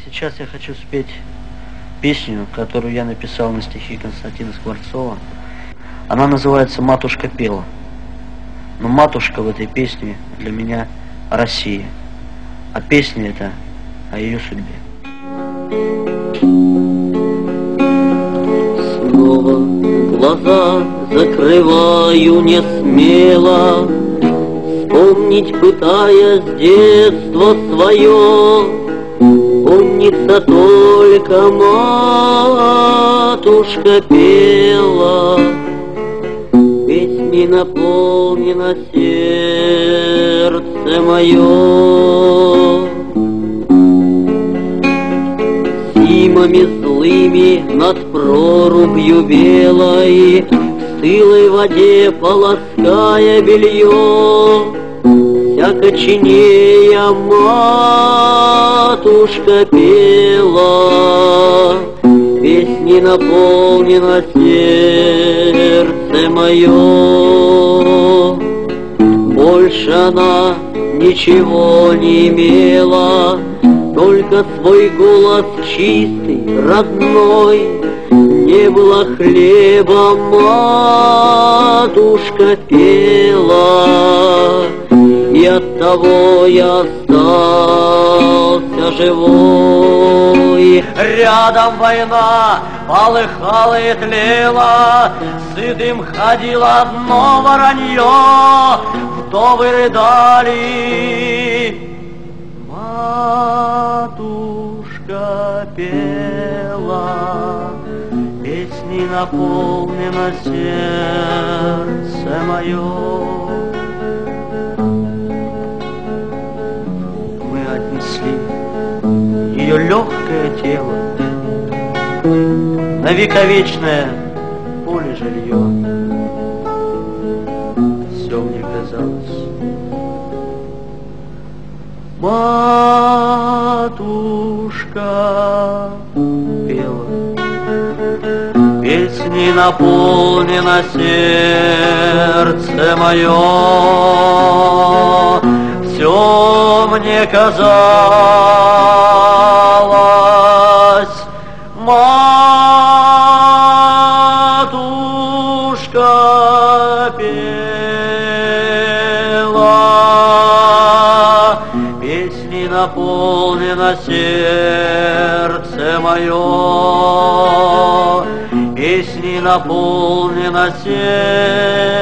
Сейчас я хочу спеть песню, которую я написал на стихи Константина Скворцова. Она называется «Матушка пела». Но матушка в этой песне для меня Россия. А песня это о ее судьбе. Снова глаза закрываю не смело, вспомнить пытаясь детство свое. Помнится только матушка пела, песней наполнено сердце мое. Зимами злыми над прорубью белой, в стылой воде полоская белье, вся коченея матушка пела, песней наполнено сердце мое. Больше она ничего не имела, только свой голос чистый, родной. Не было хлеба, матушка пела, и оттого я остался живой. Рядом война полыхала и тлела, сытым ходило одно воронье, вдовы рыдали. Матушка пела, песней наполнено сердце мое. Мы отнесли ее легкое тело на вековечное поле жилье. Все мне казалось. Матушка пела, песней наполнено сердце мое. Все мне казалось, матушка пела, песней наполнено сердце мое, песней наполнено сердце